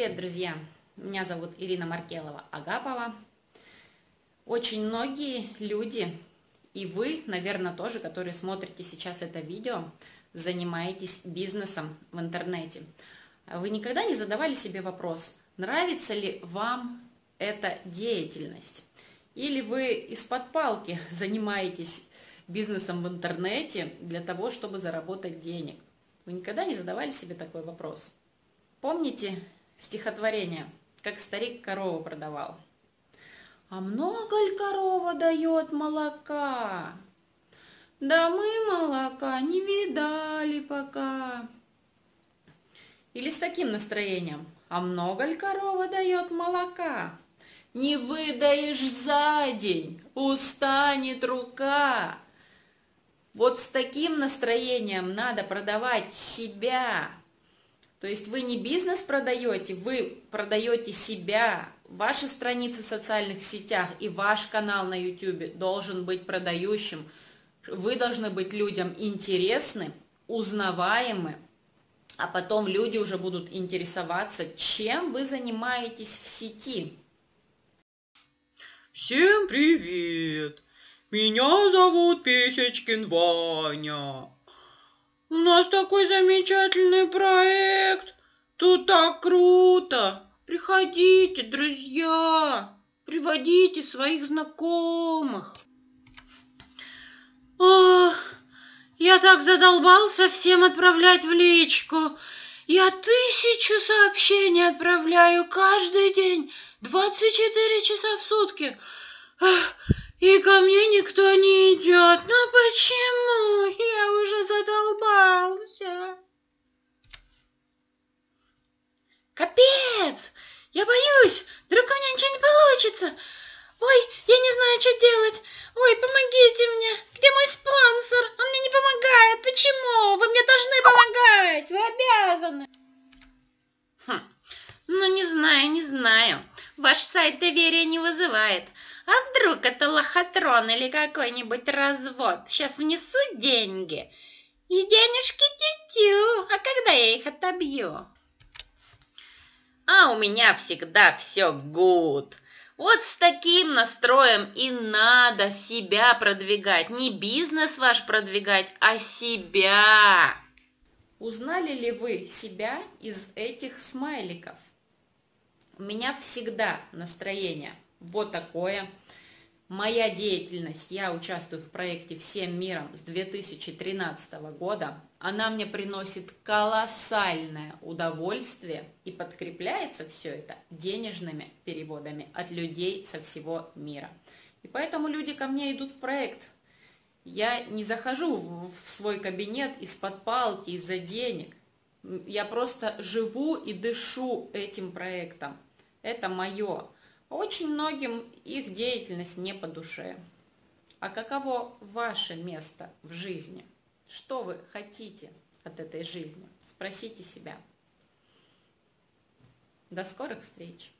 Привет, друзья! Меня зовут Ирина Маркелова-Агапова. Очень многие люди, и вы, наверное, тоже, которые смотрите сейчас это видео, занимаетесь бизнесом в интернете. Вы никогда не задавали себе вопрос, нравится ли вам эта деятельность? Или вы из-под палки занимаетесь бизнесом в интернете для того, чтобы заработать денег? Вы никогда не задавали себе такой вопрос? Помните стихотворение «Как старик корову продавал»? А много ли корова дает молока? Да мы молока не видали пока. Или с таким настроением: а много ли корова дает молока? Не выдаешь за день, устанет рука. Вот с таким настроением надо продавать себя. То есть вы не бизнес продаете, вы продаете себя. Ваши страницы в социальных сетях и ваш канал на YouTube должен быть продающим. Вы должны быть людям интересны, узнаваемы, а потом люди уже будут интересоваться, чем вы занимаетесь в сети. Всем привет! Меня зовут Песечкин Ваня. У нас такой замечательный проект. Тут так круто. Приходите, друзья. Приводите своих знакомых. Ох, я так задолбался всем отправлять в личку. Я 1000 сообщений отправляю каждый день, 24 часа в сутки. И ко мне никто не идет. Ну почему? Я уже задолбался. Капец! Я боюсь, вдруг у меня ничего не получится. Ой, я не знаю, что делать. Ой, помогите мне. Где мой спонсор? Он мне не помогает. Почему? Вы мне должны помогать. Вы обязаны. Ну, не знаю. Ваш сайт доверия не вызывает. А вдруг это лохотрон или какой-нибудь развод? Сейчас внесу деньги. И денежки тю-тю. А когда я их отобью? А у меня всегда все гуд. Вот с таким настроем и надо себя продвигать. Не бизнес ваш продвигать, а себя. Узнали ли вы себя из этих смайликов? У меня всегда настроение вот такое. Моя деятельность, я участвую в проекте «Всем миром» с 2013 года. Она мне приносит колоссальное удовольствие и подкрепляется все это денежными переводами от людей со всего мира. И поэтому люди ко мне идут в проект. Я не захожу в свой кабинет из-под палки, из-за денег. Я просто живу и дышу этим проектом. Это мое. Очень многим их деятельность не по душе. А каково ваше место в жизни? Что вы хотите от этой жизни? Спросите себя. До скорых встреч!